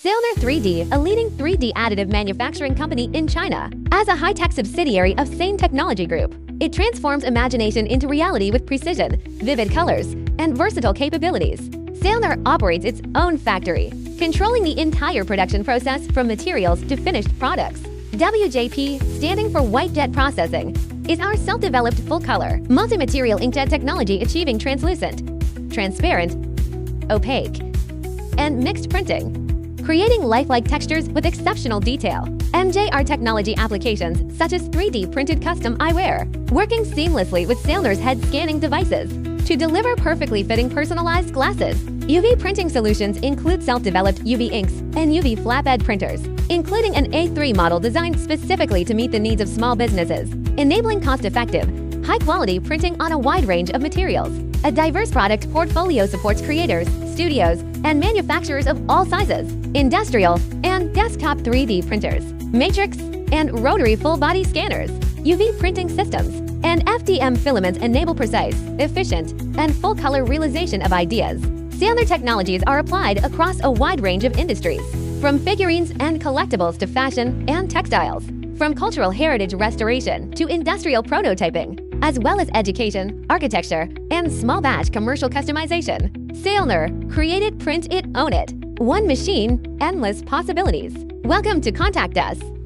Sailner 3D, a leading 3D additive manufacturing company in China, as a high-tech subsidiary of Sane Technology Group. It transforms imagination into reality with precision, vivid colors, and versatile capabilities. Sailner operates its own factory, controlling the entire production process from materials to finished products. WJP, standing for White Jet Processing, is our self-developed full-color, multi-material inkjet technology achieving translucent, transparent, opaque, and mixed printing, creating lifelike textures with exceptional detail. MJR technology applications such as 3D printed custom eyewear, working seamlessly with Sailner's head scanning devices to deliver perfectly fitting personalized glasses. UV printing solutions include self-developed UV inks and UV flatbed printers, including an A3 model designed specifically to meet the needs of small businesses, enabling cost-effective, high-quality printing on a wide range of materials. A diverse product portfolio supports creators, studios, and manufacturers of all sizes, industrial and desktop 3D printers, matrix and rotary full-body scanners, UV printing systems, and FDM filaments enable precise, efficient, and full-color realization of ideas. Sailner technologies are applied across a wide range of industries, from figurines and collectibles to fashion and textiles, from cultural heritage restoration to industrial prototyping, as well as education, architecture, and small batch commercial customization. Sailner, create it, print it, own it. One machine, endless possibilities. Welcome to contact us.